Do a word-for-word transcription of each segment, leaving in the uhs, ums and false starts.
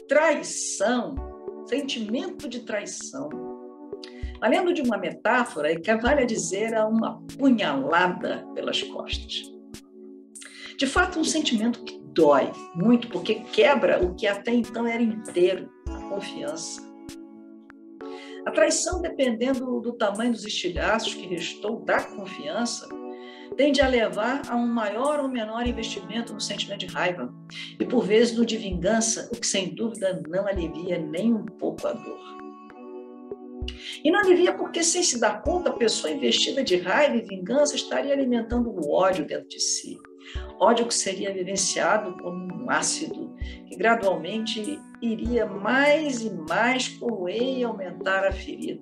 traição, sentimento de traição. Valendo de uma metáfora, equivale a dizer a uma punhalada pelas costas. De fato, um sentimento que dói muito, porque quebra o que até então era inteiro, a confiança. A traição, dependendo do tamanho dos estilhaços que restou da confiança, tende a levar a um maior ou menor investimento no sentimento de raiva e, por vezes, no de vingança, o que, sem dúvida, não alivia nem um pouco a dor. E não alivia porque, sem se dar conta, a pessoa investida de raiva e vingança estaria alimentando o ódio dentro de si. Ódio que seria vivenciado como um ácido que gradualmente iria mais e mais corroer e aumentar a ferida.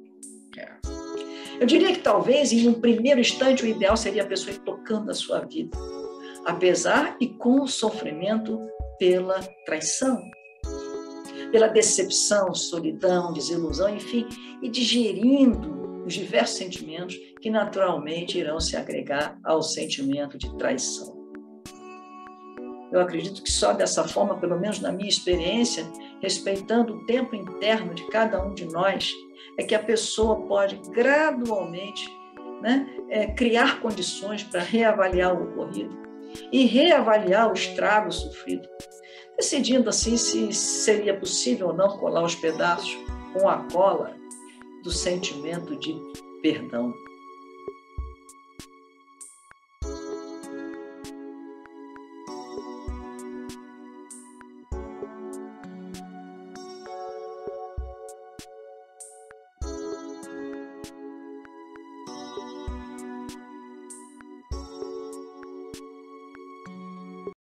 Eu diria que talvez, em um primeiro instante, o ideal seria a pessoa ir tocando a sua vida, apesar e com o sofrimento pela traição, pela decepção, solidão, desilusão, enfim, e digerindo os diversos sentimentos que naturalmente irão se agregar ao sentimento de traição. Eu acredito que só dessa forma, pelo menos na minha experiência, respeitando o tempo interno de cada um de nós, é que a pessoa pode gradualmente, né, é, criar condições para reavaliar o ocorrido e reavaliar o estrago sofrido, decidindo assim se seria possível ou não colar os pedaços com a cola do sentimento de perdão.